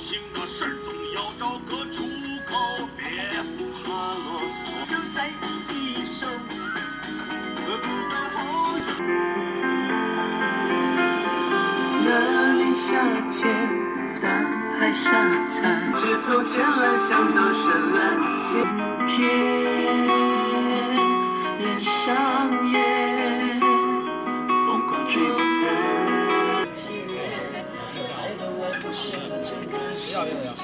情的事儿总要找个出口，别怕啰嗦，就在一手，何不在后头？那年夏天，大海沙滩，是从前来想到深蓝天，人上演疯狂追梦的。 要，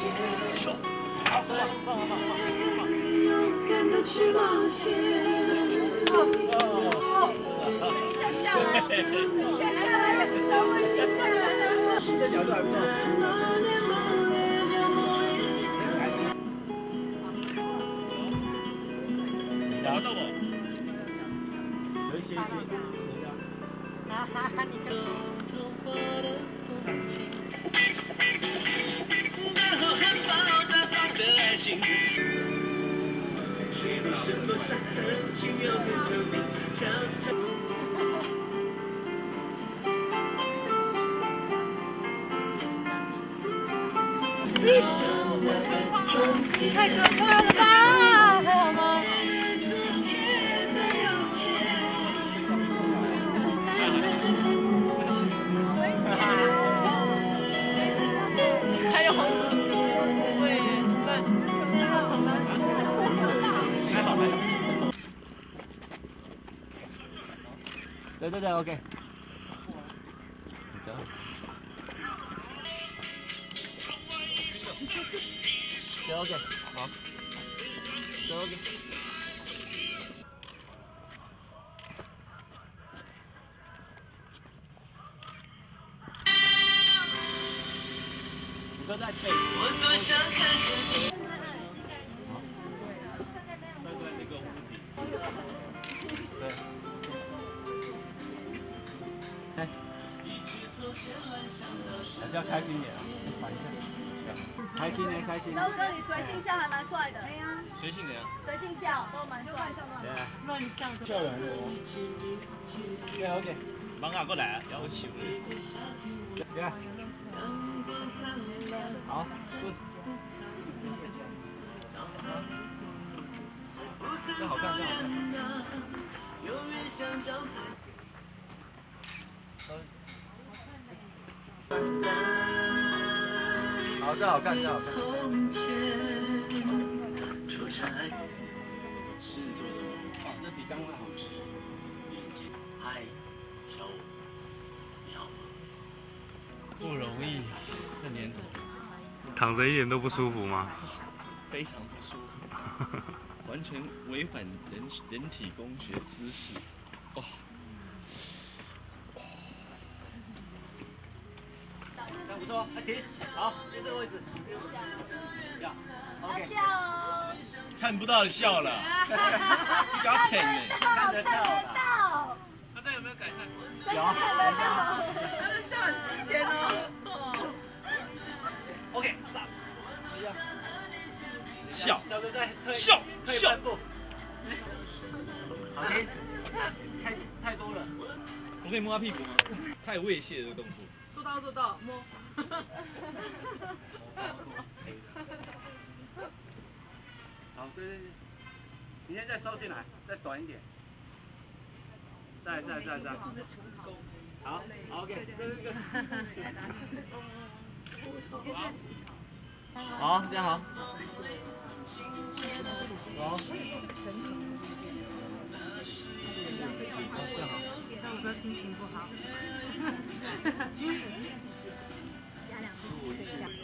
下来也不稍微点的。这角度还不错。找到不？行。哈哈，你看。 太可怕了吧！还好吗？还有红色，对， 还好。对，OK。行 ，OK， 好。行 ，OK。五个在背。我多想看看。好。对那个屋顶。对。开始。还是要开心点啊，缓一下。开心呢，开心。 周哥，你随性笑还蛮帅的。对呀。 随性的呀。 随性笑都蛮帅的。乱笑。 笑人的哦。对 ，OK。忙啊，过来，要求你。对。好，这好看，这好看。好，这好看，这好看。这比刚刚好吃。嗨，小五，你好吗？不容易，这年头。 躺着一点都不舒服吗？ 非常不舒服，完全违反人体工学姿势。哦。这不错，停，好，在这个位置。要 ，OK。 笑哦。 看不到笑了，你给他骗呢？ 看得到。 他这有没有改善？ 有。看得到。 他的笑很值钱哦。 OK， 笑，笑，笑。好听，太多了。我可以摸他屁股吗？太猥亵这个动作。 做到，摸。 好，对，你现在再收进来，再短一点。再。好 ，OK， 对。好，这样好。好。这样好。 小五哥心情不好。 加两次可以讲。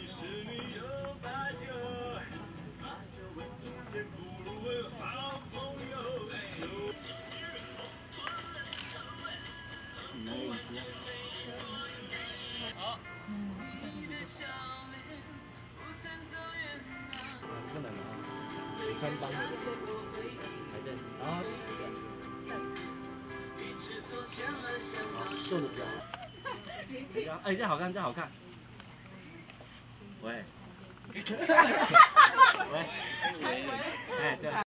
好。这个难啊，北川帮。还在。然后。好，坐着比较好。哎，这好看，这好看。喂。喂。哎，对。